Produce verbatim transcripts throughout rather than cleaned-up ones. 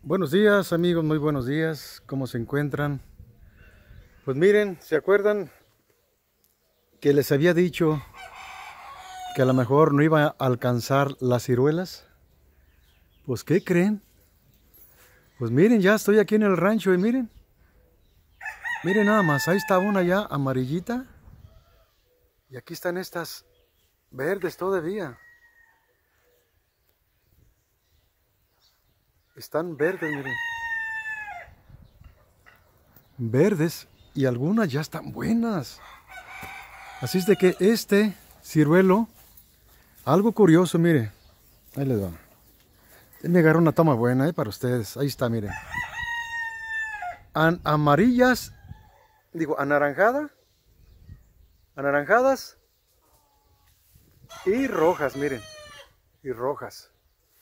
Buenos días amigos, muy buenos días, ¿cómo se encuentran? Pues miren, ¿se acuerdan que les había dicho que a lo mejor no iba a alcanzar las ciruelas? Pues ¿qué creen? Pues miren, ya estoy aquí en el rancho y miren, miren nada más, ahí está una ya amarillita y aquí están estas verdes todavía. Están verdes, miren, verdes y algunas ya están buenas. Así es de que este ciruelo, algo curioso, mire, ahí les va. Me agarró una toma buena eh, para ustedes. Ahí está, miren. An amarillas, digo, anaranjada, anaranjadas y rojas, miren. Y rojas.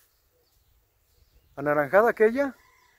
Anaranjada aquella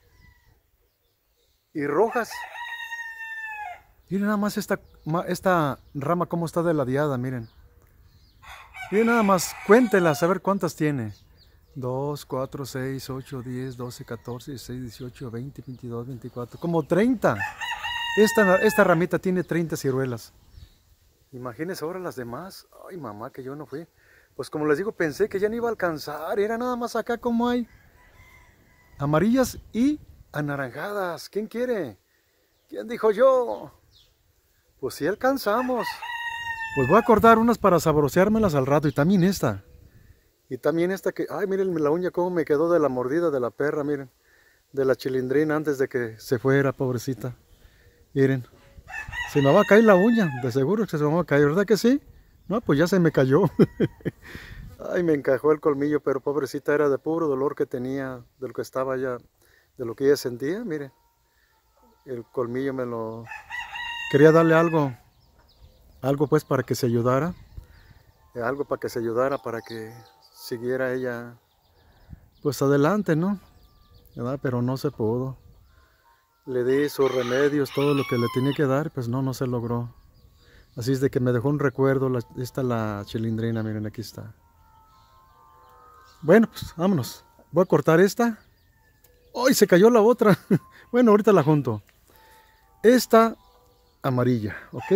y rojas. Miren nada más esta, esta rama cómo está de ladeada, miren. Miren nada más, cuéntelas, a ver cuántas tiene. dos, cuatro, seis, ocho, diez, doce, catorce, dieciséis, dieciocho, veinte, veintidós, veinticuatro. Como treinta. Esta, esta ramita tiene treinta ciruelas. Imagínense ahora las demás. Ay, mamá, que yo no fui. Pues como les digo, pensé que ya no iba a alcanzar. Era nada más acá como hay. Amarillas y anaranjadas. ¿Quién quiere? ¿Quién dijo yo? Pues sí alcanzamos. Pues voy a cortar unas para saboreármelas al rato. Y también esta. Y también esta que... Ay, miren la uña cómo me quedó de la mordida de la perra, miren. De la chilindrina antes de que se fuera, pobrecita. Miren. Se me va a caer la uña. De seguro que se me va a caer. ¿Verdad que sí? No, pues ya se me cayó. Ay, me encajó el colmillo, pero pobrecita era de puro dolor que tenía, de lo que estaba ya, de lo que ella sentía, miren. El colmillo me lo... Quería darle algo, algo pues para que se ayudara. Algo para que se ayudara, para que siguiera ella, pues adelante, ¿no? ¿Verdad? Pero no se pudo. Le di sus remedios, todo lo que le tenía que dar, pues no, no se logró. Así es de que me dejó un recuerdo, la, esta la chilindrina, miren, aquí está. Bueno, pues vámonos. Voy a cortar esta. ¡Ay, se cayó la otra! Bueno, ahorita la junto. Esta amarilla, ¿ok?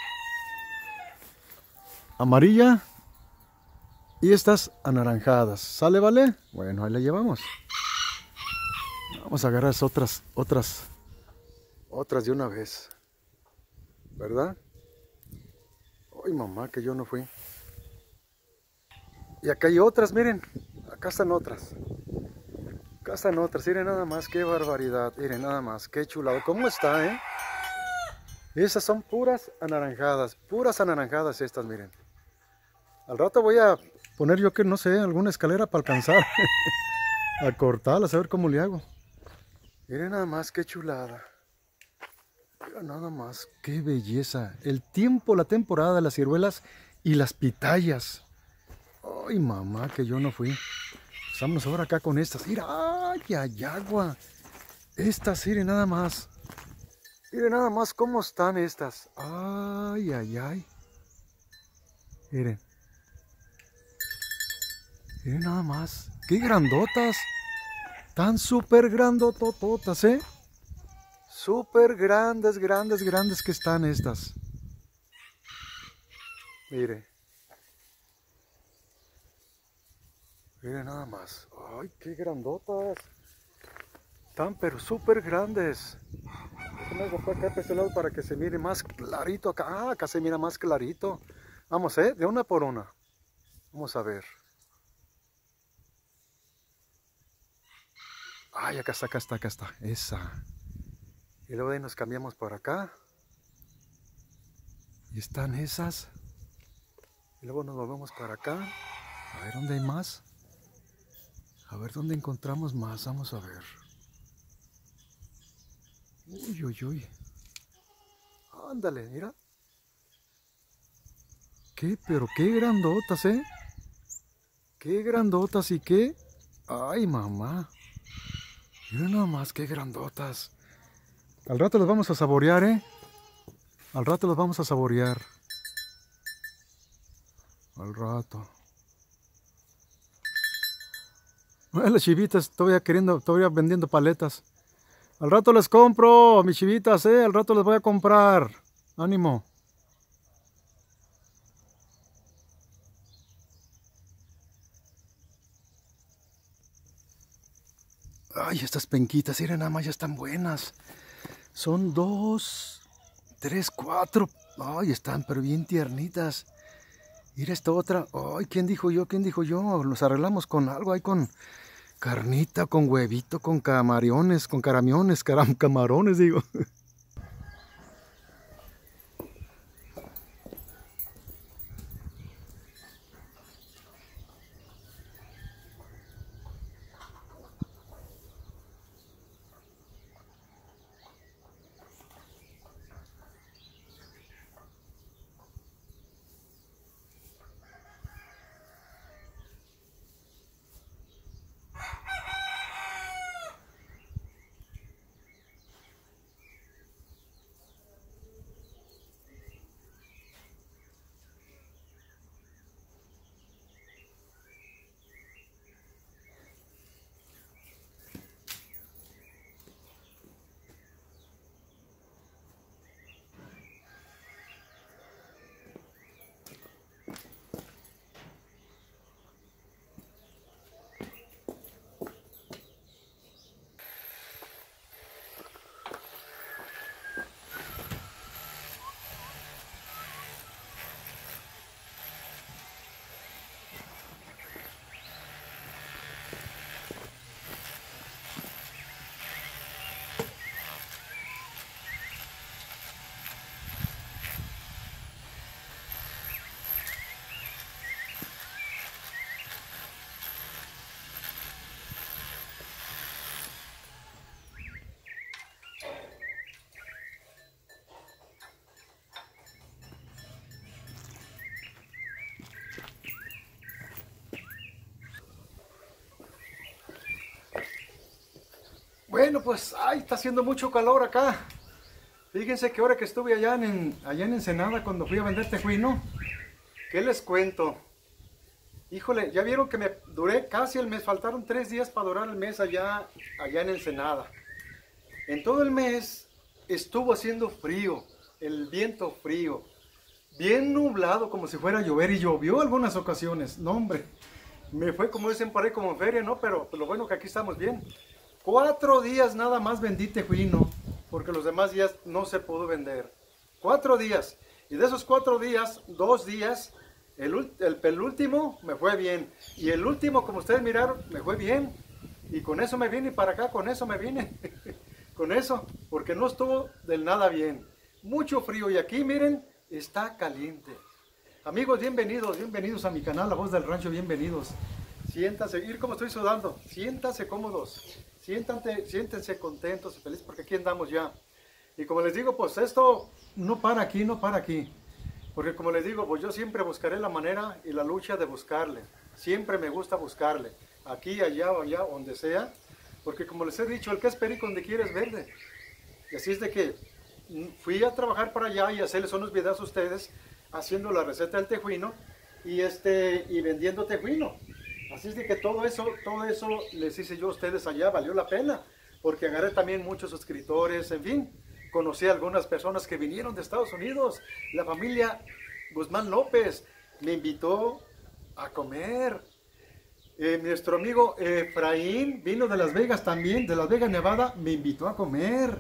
Amarilla. Y estas anaranjadas. ¿Sale, vale? Bueno, ahí la llevamos. Vamos a agarrar otras, otras, otras de una vez. ¿Verdad? ¡Ay, mamá, que yo no fui! Y acá hay otras, miren. Acá están otras. Acá están otras. Miren nada más, qué barbaridad. Miren nada más, qué chulado. ¿Cómo está, eh? Esas son puras anaranjadas. Puras anaranjadas estas, miren. Al rato voy a poner yo que no sé, alguna escalera para alcanzar. A cortarlas, a ver cómo le hago. Miren nada más, qué chulada. Miren nada más, qué belleza. El tiempo, la temporada de las ciruelas y las pitayas. Ay, mamá, que yo no fui. Pues vámonos ahora acá con estas. Mira, ay, hay agua. Estas, miren nada más. Miren nada más cómo están estas. Ay, ay, ay. Miren. Miren nada más. Qué grandotas. Tan súper grandotototas, ¿eh? Súper grandes, grandes, grandes que están estas. Mire. Miren nada más. Ay, qué grandotas. Están pero súper grandes. Déjenme algo para acá, para este lado, para que se mire más clarito acá. Ah, acá se mira más clarito. Vamos, ¿eh? De una por una. Vamos a ver. Ay, acá está, acá está, acá está. Esa. Y luego de ahí nos cambiamos por acá. Y están esas. Y luego nos volvemos para acá. A ver dónde hay más. A ver dónde encontramos más. Vamos a ver. Uy, uy, uy. Ándale, mira. Qué, pero qué grandotas, ¿eh? Qué grandotas y qué... Ay, mamá. Mira nada más, qué grandotas. Al rato las vamos a saborear, ¿eh? Al rato las vamos a saborear. Al rato. Ay, las chivitas todavía queriendo, todavía vendiendo paletas. Al rato les compro, mis chivitas, eh, al rato les voy a comprar. Ánimo. Ay, estas penquitas, miren, nada más ya están buenas. Son dos, tres, cuatro. Ay, están pero bien tiernitas. Mira esta otra. Ay, ¿quién dijo yo? ¿Quién dijo yo? Nos arreglamos con algo ahí, con carnita, con huevito, con camarones, con caramiones, caram, camarones, digo. Bueno, pues, ay, está haciendo mucho calor acá. Fíjense que ahora que estuve allá en, allá en Ensenada cuando fui a vender tejuino, ¿qué les cuento? Híjole, ya vieron que me duré casi el mes, faltaron tres días para durar el mes allá, allá en Ensenada. En todo el mes estuvo haciendo frío, el viento frío, bien nublado como si fuera a llover y llovió algunas ocasiones. No, hombre, me fue como dicen por ahí como en feria, ¿no? Pero lo bueno que aquí estamos bien. Cuatro días nada más vendí tejuino, porque los demás días no se pudo vender. Cuatro días. Y de esos cuatro días, dos días, el, el penúltimo me fue bien. Y el último, como ustedes miraron, me fue bien. Y con eso me vine para acá, con eso me vine. Con eso, porque no estuvo del nada bien. Mucho frío y aquí, miren, está caliente. Amigos, bienvenidos, bienvenidos a mi canal, La Voz del Rancho, bienvenidos. Siéntanse, ir como estoy sudando, siéntanse cómodos. Siéntanse, siéntense contentos y felices porque aquí andamos ya. Y como les digo, pues esto no para aquí, no para aquí. Porque como les digo, pues yo siempre buscaré la manera y la lucha de buscarle. Siempre me gusta buscarle. Aquí, allá o allá, donde sea. Porque como les he dicho, el que es perico donde quiere es verde. Y así es de que fui a trabajar para allá y hacerles unos videos a ustedes haciendo la receta del tejuino y, este, y vendiendo tejuino. Así es de que todo eso, todo eso les hice yo a ustedes allá, valió la pena, porque agarré también muchos suscriptores, en fin, conocí a algunas personas que vinieron de Estados Unidos, la familia Guzmán López me invitó a comer, eh, nuestro amigo Efraín vino de Las Vegas también, de Las Vegas, Nevada, me invitó a comer,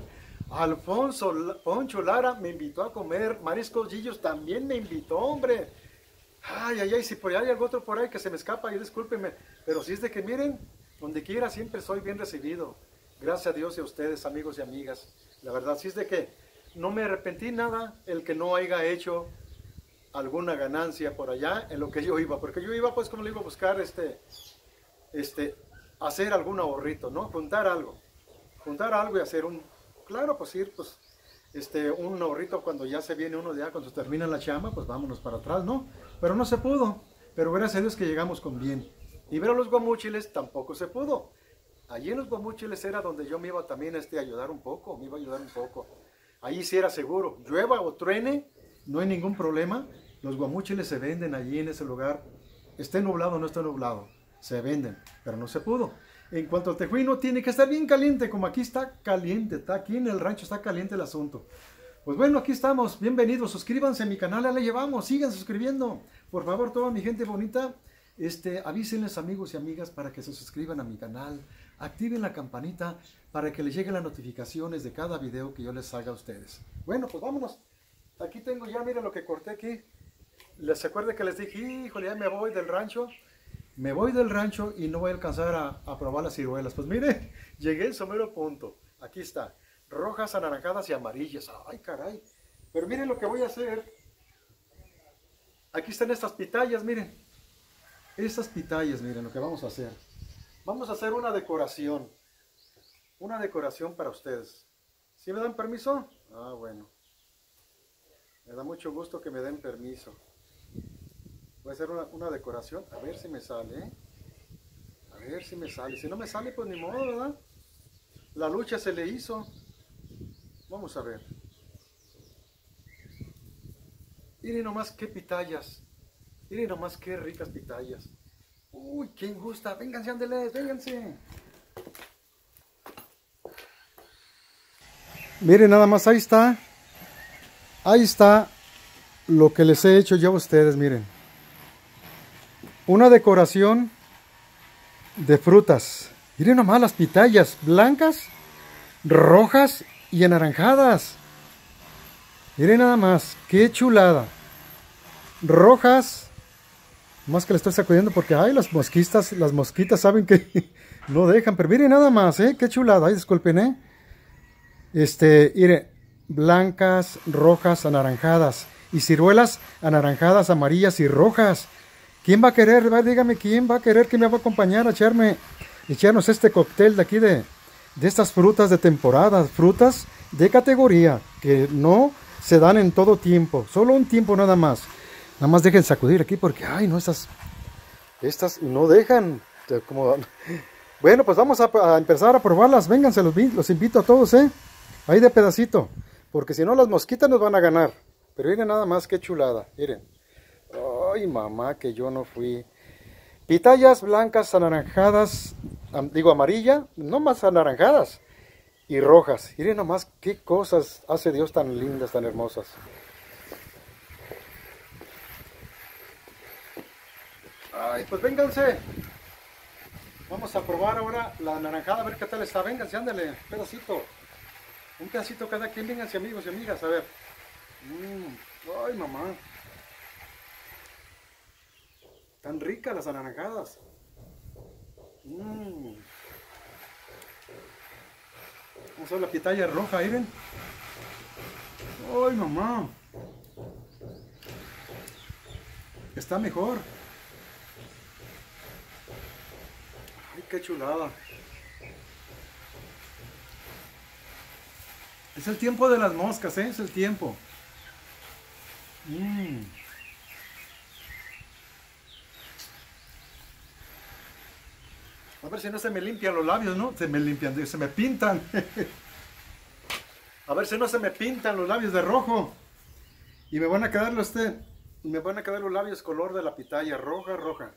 Alfonso Poncho Lara me invitó a comer, Mariscos Gillos también me invitó, hombre. Ay, ay, ay, si por ahí hay algo otro por ahí que se me escapa, y discúlpenme, pero si es de que miren, donde quiera siempre soy bien recibido. Gracias a Dios y a ustedes, amigos y amigas. La verdad, si es de que no me arrepentí nada el que no haya hecho alguna ganancia por allá en lo que yo iba, porque yo iba, pues, como le iba a buscar, este, este, hacer algún ahorrito, ¿no? Juntar algo, juntar algo y hacer un, claro, pues ir, pues, Este, un ahorrito cuando ya se viene uno ya, cuando se termina la chamba, pues vámonos para atrás, ¿no? Pero no se pudo, pero gracias a Dios que llegamos con bien. Y ver a los guamúchiles tampoco se pudo. Allí en los guamúchiles era donde yo me iba también este, a ayudar un poco, me iba a ayudar un poco. Allí sí era seguro, llueva o truene, no hay ningún problema. Los guamúchiles se venden allí en ese lugar, esté nublado o no esté nublado. se venden, pero no se pudo. En cuanto al tejuino, tiene que estar bien caliente, como aquí está caliente, está aquí en el rancho está caliente el asunto. Pues bueno, aquí estamos, bienvenidos, suscríbanse a mi canal, ya le llevamos, sigan suscribiendo. Por favor, toda mi gente bonita, este, avísenles amigos y amigas para que se suscriban a mi canal, activen la campanita para que les lleguen las notificaciones de cada video que yo les haga a ustedes. Bueno, pues vámonos. Aquí tengo ya, miren lo que corté aquí. Les acuerdo que les dije, híjole, ya me voy del rancho. Me voy del rancho y no voy a alcanzar a, a probar las ciruelas. Pues mire, llegué al somero punto. Aquí está. Rojas, anaranjadas y amarillas. Ay, caray. Pero miren lo que voy a hacer. Aquí están estas pitayas, miren. Estas pitayas, miren lo que vamos a hacer. Vamos a hacer una decoración. Una decoración para ustedes. ¿Sí me dan permiso? Ah, bueno. Me da mucho gusto que me den permiso. Voy a hacer una, una decoración, a ver si me sale, ¿eh? A ver si me sale. Si no me sale, pues ni modo, ¿verdad? La lucha se le hizo. Vamos a ver. Miren nomás qué pitayas. Miren nomás qué ricas pitayas. Uy, ¿quién gusta? Vénganse, ándeles, vénganse. Miren nada más, ahí está. Ahí está lo que les he hecho yo a ustedes, miren. Una decoración de frutas. Miren nomás las pitayas blancas, rojas y anaranjadas. Miren nada más, qué chulada. Rojas, más que le estoy sacudiendo porque ay, las mosquitas, las mosquitas saben que no dejan, pero miren nada más, eh, qué chulada. Ay, disculpen, eh. Este, miren, blancas, rojas, anaranjadas y ciruelas anaranjadas, amarillas y rojas. ¿Quién va a querer? Va, dígame, ¿quién va a querer que me va a acompañar a echarme, echarnos este cóctel de aquí de, de estas frutas de temporada? Frutas de categoría que no se dan en todo tiempo, solo un tiempo nada más. Nada más dejen sacudir aquí porque, ay, no, estas, estas no dejan. Como... Bueno, pues vamos a, a empezar a probarlas. Vénganse, los, los invito a todos, ¿eh? Ahí de pedacito, porque si no las mosquitas nos van a ganar. Pero miren nada más qué chulada, miren. Ay, mamá, que yo no fui. Pitayas blancas, anaranjadas, digo amarilla, no más anaranjadas y rojas. Miren nomás qué cosas hace Dios tan lindas, tan hermosas. Ay, pues vénganse. Vamos a probar ahora la anaranjada, a ver qué tal está. Vénganse, ándale, un pedacito. Un pedacito cada quien, vénganse amigos y amigas, a ver. Mm, ay, mamá. Tan ricas las anaranjadas. Mm. Vamos a ver la pitaya roja, miren. Ay, mamá. Está mejor. Ay, qué chulada. Es el tiempo de las moscas, ¿eh? Es el tiempo. Mm. A ver si no se me limpian los labios, ¿no? Se me limpian, se me pintan. A ver si no se me pintan los labios de rojo. Y me van a quedar los, este, me van a quedar los labios color de la pitaya, roja, roja.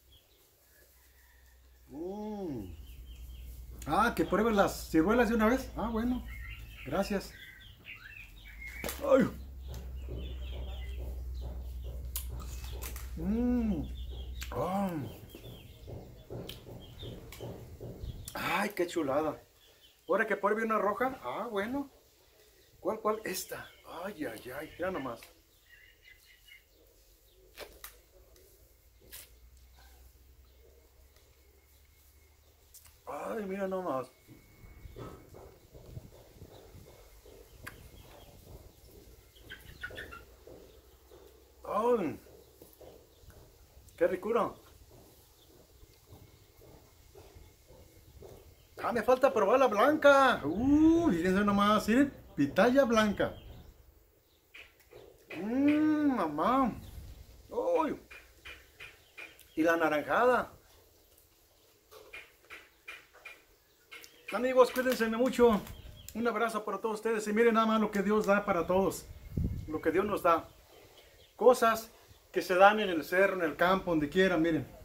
Mm. Ah, que prueben las ciruelas de una vez. Ah, bueno. Gracias. Ay. Mm. Oh. Ay, qué chulada. Ahora que pruebe una roja. Ah, bueno. ¿Cuál, cuál? Esta. Ay, ay, ay. Mira nomás. Ay, mira nomás. Ay. Qué ricura. Ah, me falta probar la blanca. Uh, miren nomás, ¿sí? Pitaya blanca. Mmm, mamá. Uy. Y la naranjada. Amigos, cuídense mucho. Un abrazo para todos ustedes. Y miren nada más lo que Dios da para todos. Lo que Dios nos da. Cosas que se dan en el cerro, en el campo, donde quieran, miren.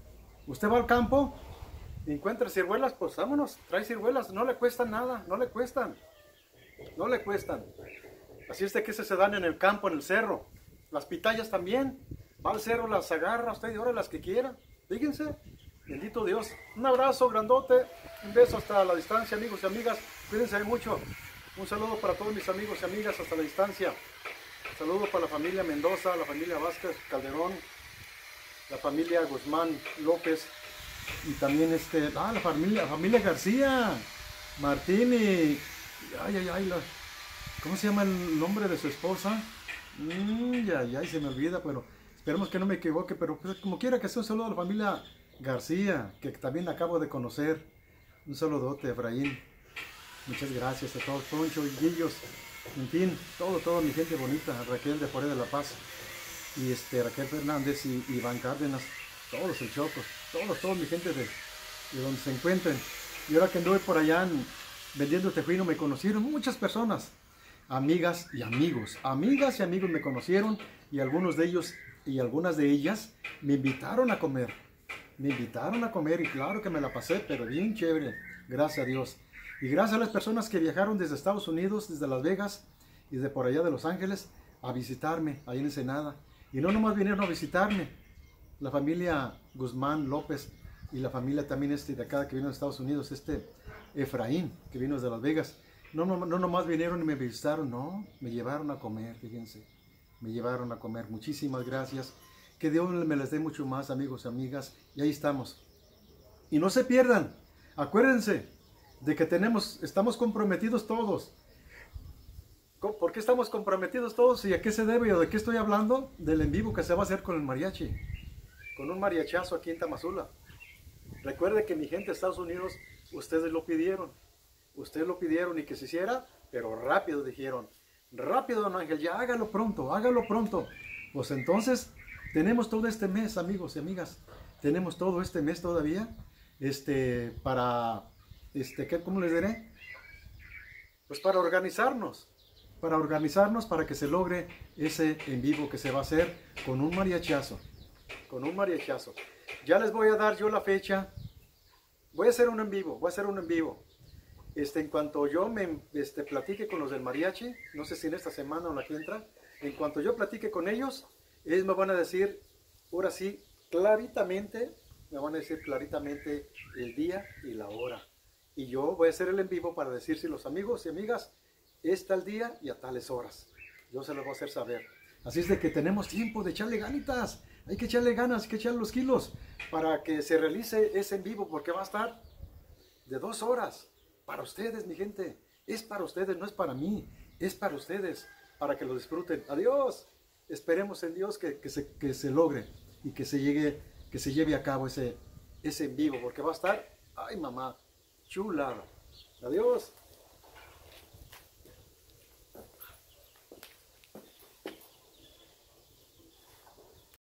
Usted va al campo, encuentra ciruelas, pues vámonos, trae ciruelas, no le cuestan nada, no le cuestan, no le cuestan. Así es de que se dan en el campo, en el cerro. Las pitayas también, va al cerro, las agarra usted y ahora las que quiera. Fíjense, bendito Dios. Un abrazo grandote, un beso hasta la distancia, amigos y amigas. Cuídense mucho. Un saludo para todos mis amigos y amigas hasta la distancia. Un saludo para la familia Mendoza, la familia Vázquez Calderón, la familia Guzmán López y también este, ah, la familia, la familia García, Martín y, ay, ay, ay, la, ¿cómo se llama el nombre de su esposa? Mm, ya, ya, se me olvida, pero esperemos que no me equivoque, pero pues, como quiera que sea, un saludo a la familia García, que también acabo de conocer. Un saludote, Efraín. Muchas gracias a todos, Poncho y Guillos, en fin, todo, todo mi gente bonita, Raquel de Foré de la Paz, y este, Raquel Fernández y Iván Cárdenas, todos el Chocos, todos, todos mi gente de, de donde se encuentren. Y ahora que anduve por allá en, vendiendo tejuino, me conocieron muchas personas, amigas y amigos, amigas y amigos me conocieron, y algunos de ellos y algunas de ellas me invitaron a comer, me invitaron a comer, y claro que me la pasé, pero bien chévere, gracias a Dios. Y gracias a las personas que viajaron desde Estados Unidos, desde Las Vegas y de por allá de Los Ángeles a visitarme ahí en Ensenada. Y no nomás vinieron a visitarme, la familia Guzmán López y la familia también este de acá que vino de Estados Unidos, este Efraín, que vino desde Las Vegas. No, no, no nomás vinieron y me visitaron, no, me llevaron a comer, fíjense, me llevaron a comer. Muchísimas gracias. Que Dios me les dé mucho más, amigos y amigas. Y ahí estamos. Y no se pierdan, acuérdense de que tenemos, estamos comprometidos todos. ¿Por qué estamos comprometidos todos y a qué se debe o de qué estoy hablando? Del en vivo que se va a hacer con el mariachi, con un mariachazo aquí en Tamazula. Recuerde que mi gente de Estados Unidos, ustedes lo pidieron, ustedes lo pidieron y que se hiciera, pero rápido dijeron, rápido don Ángel, ya hágalo pronto, hágalo pronto. Pues entonces tenemos todo este mes, amigos y amigas, tenemos todo este mes todavía, este, para... Este, ¿qué, ¿Cómo les diré? Pues para organizarnos, para organizarnos para que se logre ese en vivo que se va a hacer con un mariachazo, con un mariachazo. Ya les voy a dar yo la fecha, voy a hacer un en vivo, voy a hacer un en vivo. Este, en cuanto yo me este, platique con los del mariachi, no sé si en esta semana o la que entra, en cuanto yo platique con ellos, ellos me van a decir, ahora sí, claritamente, me van a decir claritamente el día y la hora. Y yo voy a hacer el en vivo para decir si los amigos y amigas, es tal día y a tales horas. Yo se los voy a hacer saber. Así es de que tenemos tiempo de echarle ganitas. Hay que echarle ganas, hay que echarle los kilos para que se realice ese en vivo, porque va a estar de dos horas. Para ustedes, mi gente. Es para ustedes, no es para mí. Es para ustedes, para que lo disfruten. Adiós. Esperemos en Dios que, que, se, que se logre y que se, llegue, que se lleve a cabo ese, ese en vivo, porque va a estar, ay mamá, chulada. Adiós.